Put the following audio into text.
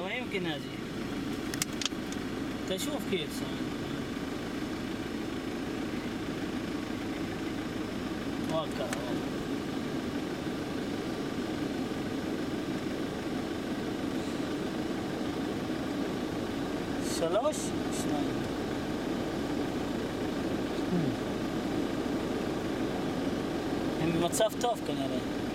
ما يمكن اجي. تشوف كيف صار. واقع 3 2 הם במצב טוב כנראה.